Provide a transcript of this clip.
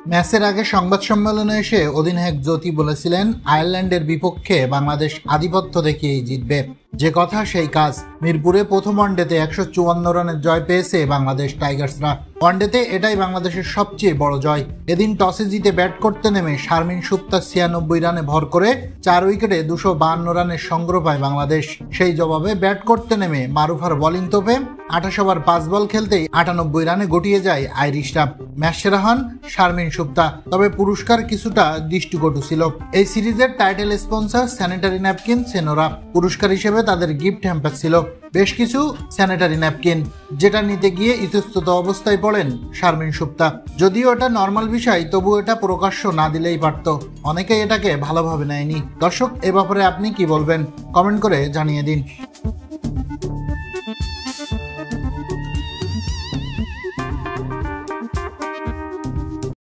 ম্যাচের আগে সংবাদ সম্মেলনে এসে অধিনায়ক জ্যোতি বলেছিলেন আয়ারল্যান্ডের বিপক্ষে বাংলাদেশ আধিপত্য দেখিয়েই জিতবে। যে কথা সেই কাজ। মিরপুরে প্রথম ওয়ানডেতে 154 রানের জয় পেয়েছে বাংলাদেশ টাইগার্সরা। ওয়ানডেতে এটাই বাংলাদেশের সবচেয়ে বড় জয়। এদিন টসে জিতে ব্যাট করতে নেমে শারমিন সুক্তা 96 রানে ভর করে 4 উইকেটে 252 রানের সংগ্রহ পায় বাংলাদেশ। সেই জবাবে ব্যাট করতে নেমে মারুফার বোলিং তোপে 28 ওভার 5 বল খেলতেই 98 রানে গটিয়ে যায় আইরিশরা। ম্যাচ সেরা হন শারমিন সুক্তা। তবে পুরস্কার কিছুটা দৃষ্টিকটু ছিল। এই সিরিজের title sponsor sanitary napkin Senora. পুরস্কার হিসেবে তাদের গিফট হ্যাম্পার ছিল বেশ কিছু স্যানিটারি ন্যাপকিন, যেটা নিতে গিয়ে ইতস্তত অবস্থায় পড়েন শারমিন সুক্তা। যদিও এটা নর্মাল বিষয়, তবু এটা প্রকাশ্য না দিলেই পারত। অনেকেই এটাকে ভালোভাবে নেয়নি। দর্শক, এ ব্যাপারে আপনি কি বলবেন? কমেন্ট করে জানিয়ে দিন।